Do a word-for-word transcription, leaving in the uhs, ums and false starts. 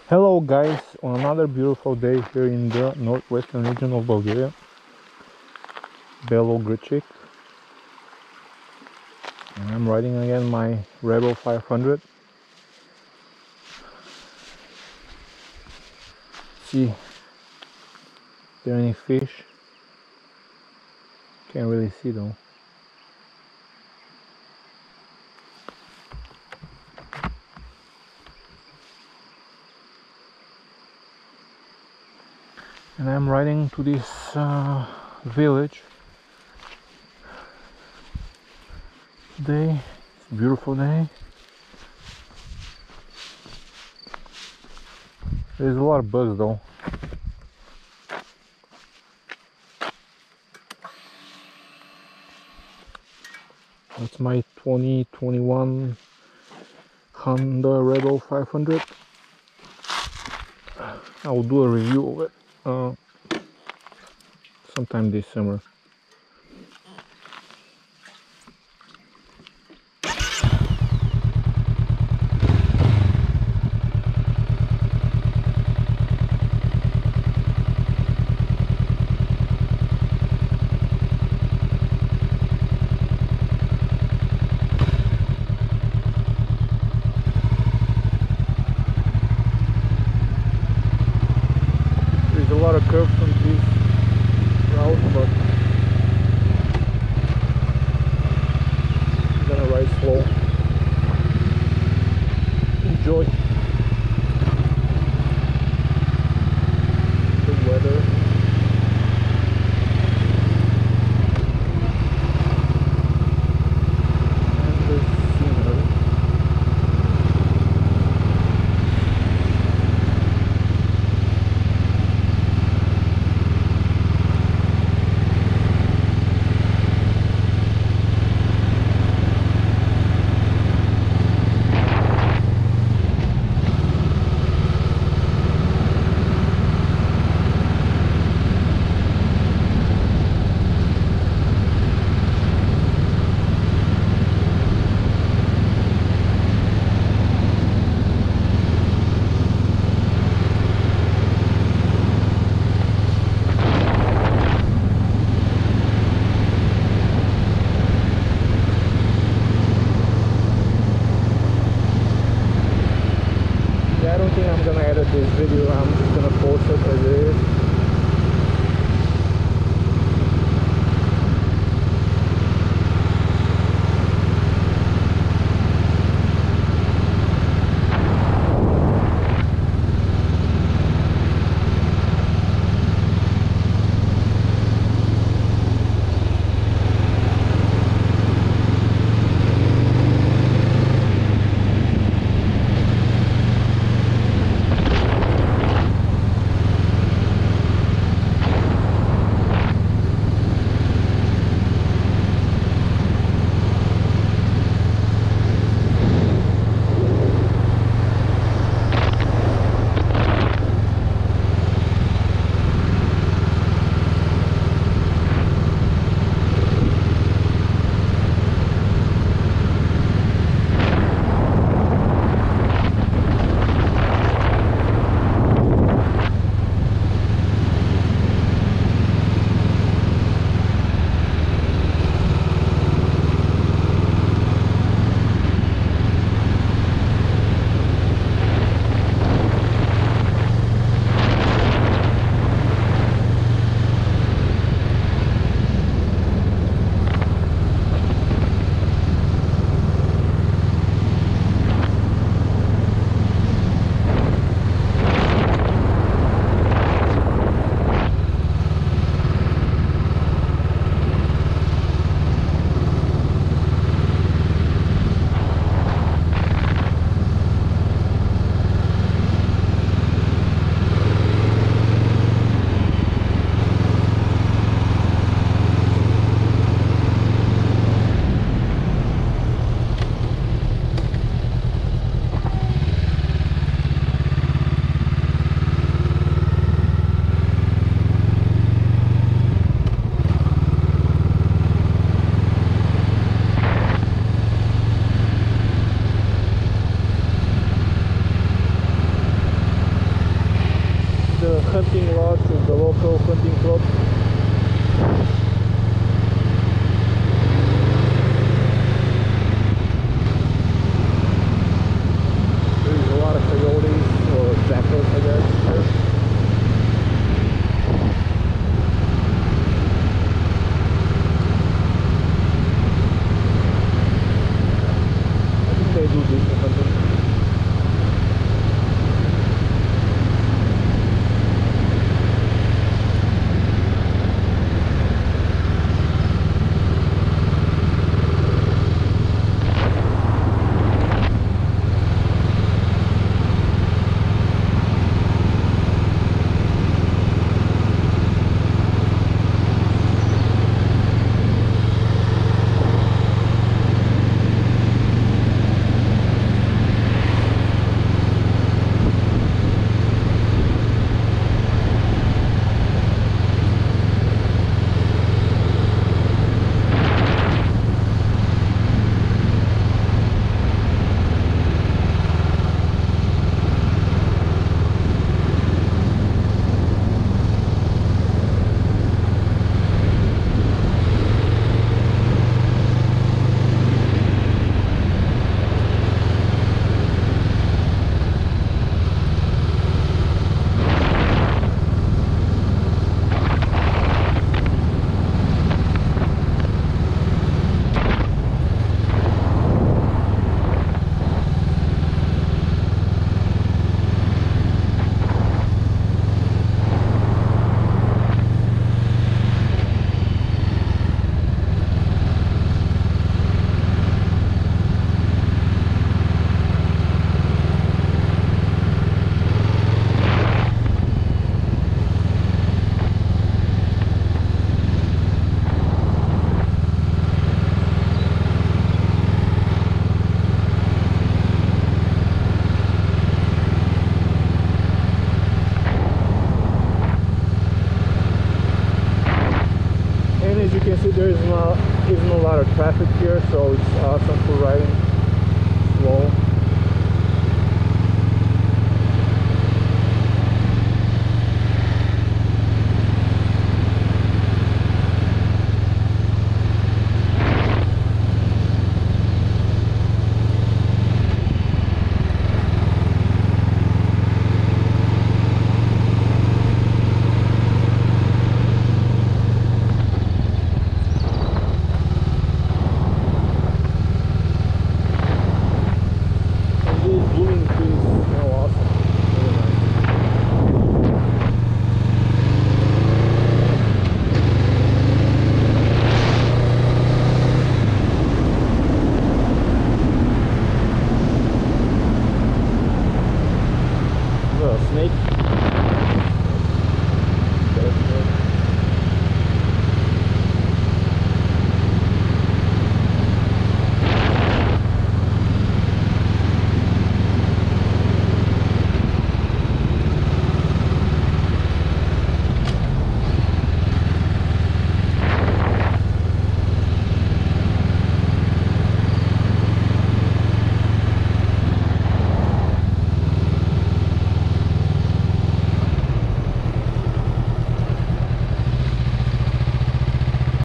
Hello guys, on another beautiful day here in the northwestern region of Bulgaria, Belogricic, and I'm riding again my Rebel five hundred. See if there are any fish. Can't really see though. And I'm riding to this uh, village today. It's a beautiful day. There's a lot of bugs though. That's my twenty twenty-one Honda Rebel five hundred. I will do a review of it uh, sometime this summer. There's a lot of curves on this route, but I'm gonna ride slow. Enjoy the weather. And the scenery. I don't think I'm gonna edit this video, I'm just gonna post it as it is. hunting lodge with the local hunting club.